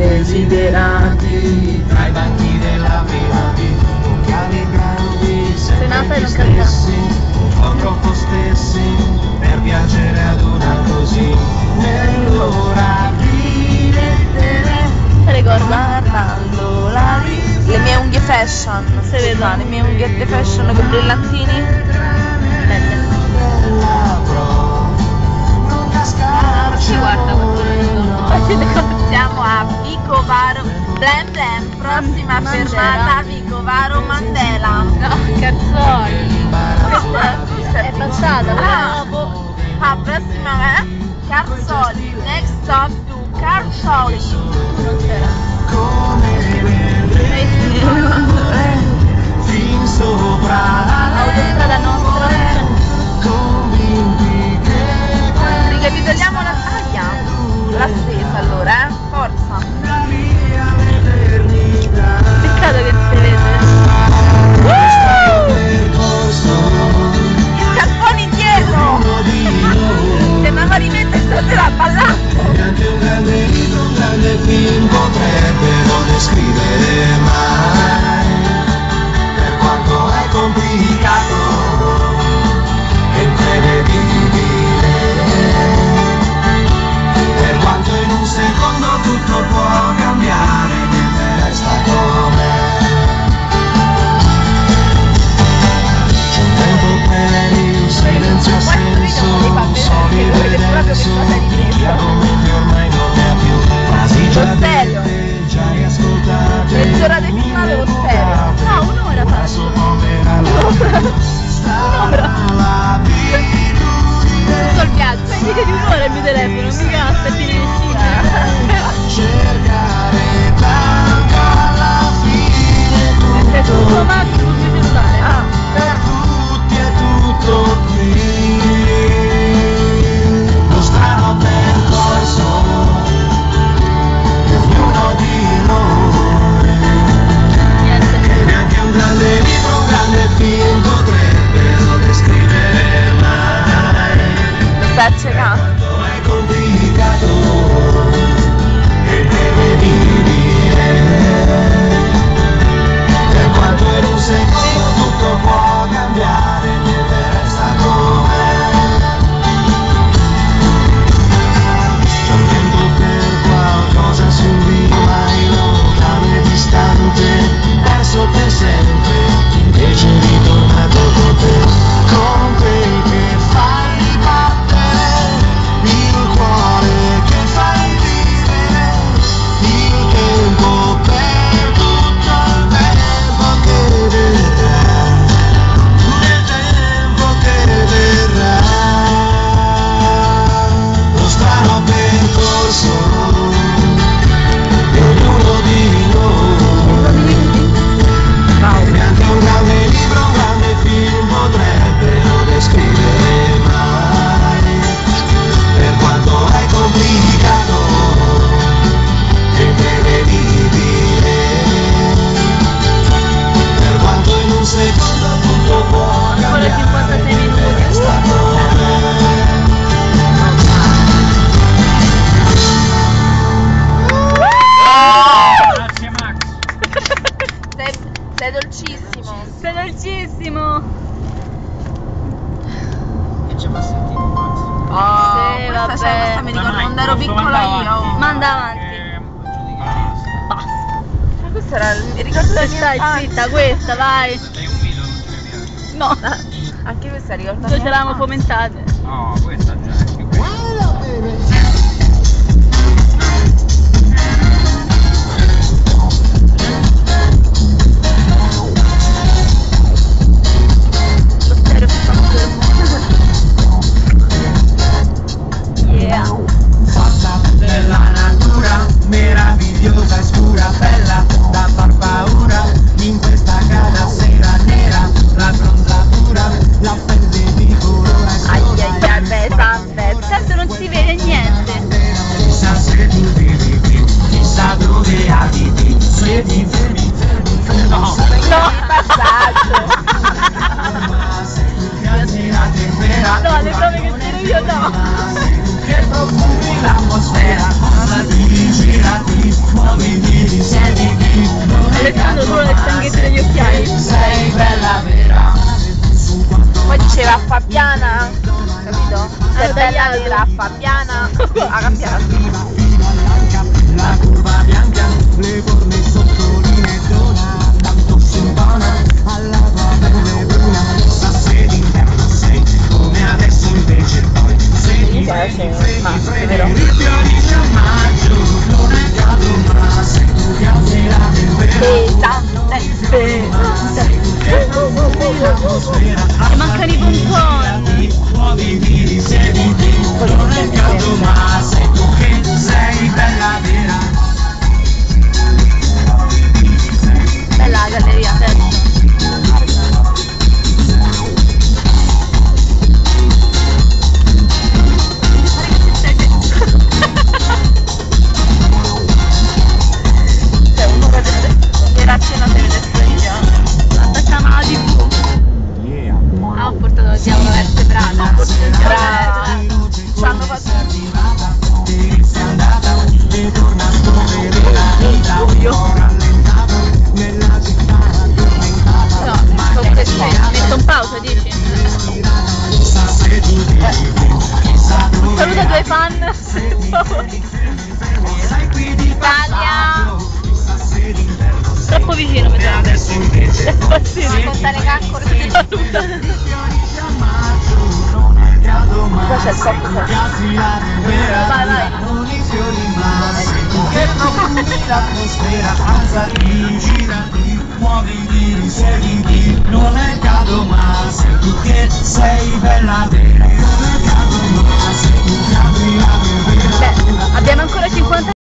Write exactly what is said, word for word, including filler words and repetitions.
desiderati tra i banchi della privati, occhiali grandi sempre gli stessi, un po' troppo stessi per piacere ad una così, nell'ora di lettere guardando la vita. Le mie unghie fashion, se vedo, le mie unghiette fashion con brillantini. Belle. Ci guarda siamo a Vicovaro Blem Blem, prossima Mandela. fermata Vicovaro Mandela. No, Carzoli. Questa È passata, ah, dopo. ah, prossima eh? Carzoli, next stop to Carzoli. Non c'era. fin sopra Autostrada nostra. convinti che Ricapitoliamo la taglia. La stessa allora, eh? Forza. la mia eternità Peccato che si vede. percorso Il carpone indietro! uno di noi. Se non rimette stasera ballando! Anche un grande libro, un grande film potrebbero descrivere mai, per quanto è complicato e imprevedibile, per quanto in un secondo tutto può cambiare, niente resta com'è. C'è un tempo per il silenzio a senso, soli e vedere via commenti ormai non ne ha più, quasi già Serio? dette, già riascoltate, Mezz'ora di filmato con stereo. No, un'ora fa. adesso povera l'abitudine Tutto il viaggio. Fai video di un'ora il mio telefono, mica aspetti di cercare tanto alla fine È tutto tutto Max sul mio cellulare. Ah, per tutti è tutto qui, lo strano percorso di ognuno di noi, Niente. che neanche un grande libro, un grande film potrebbero descrivere mai, lo stai accecando. quanto è complicato e imprevedibile, per quanto in un secondo tutto può cambiare, niente resta com'è. C'è un tempo per qualcosa su un vivo mai lontano e distante, perso per sempre, invece ritornato con te, con quel che fai battere, il cuore che fai vivere, il tempo per tutto il tempo che verrà, nel tempo che verrà, lo strano percorso di ognuno di noi, e neanche un grande libro, un grande film potrebbero descrivere mai, per quanto è complicato e imprevedibile, per quanto in un secondo tutto può Ancora cambiare, cinquantasei minuti. resta com'è. Grazie Max. Sei, sei dolcissimo. Sei dolcissimo. Che ci fa sentire Max? Oh, Sì, questa, vabbè. cioè, questa mi ricorda Dai, quando ero posso piccola mandare io. avanti? Manda avanti. Eh, giudicare. Basta. Ma questo era il mi ricordo della mia Stai infanzia. zitta, questa, vai. Lei un video non ce ne piace. No, Anche questa ricorda la noi mia ce l'avevamo infanzia. fomentate. No, questa già è più quella. Lo stereo si fa yeah. Forza della natura, meravigliosa e scura, bella da far paura, in questa casa sera nera, la bronzatura, la pelle di colore Ai ai ai, beh, caso. a Fabiana a cambiare. La curva bianca, le forme sottoline dona, tanto si impona alla tua pelle bruna, sa se d'inverno sei, come adesso invece poi, se ti freddi, freddi, freddi, il fiorisce a maggio, non è caldo ma se tu che alzi la temperatura, E mancano i pomponi. muovi, vivi, siediti, non è caldo ma sei tu che sei bella vera. Bella la galleria, certo. Cioè uno che era a cena se vede televisione. Attaccano alla tivù. Ah, ho portato il diavolo vertebrata. Brava. Ci hanno fatto Sei andata e torna come la vita un po' rallentata nella città addormentata. no, sto crescendo. Metto in pausa, dici? Chissà se tu vivi, chissà dove Saluta i tuoi fan. sei qui di passaggio, chissà se d'inverno sei, Troppo vicino mi dà. adesso invece Sì, Contare caccole che saluta. fiorisce a maggio, non è caldo ma Qua c'è il sei coppo, tu c'è. che alzi la temperatura, Vai, vai. non i fiori ma sei tu che profumi l'atmosfera, alzati, girati, muoviti, siediti, non è caldo ma sei tu che sei bella vera, non è caldo ma sei tu che apri la temperatura. Beh, abbiamo ancora cinquanta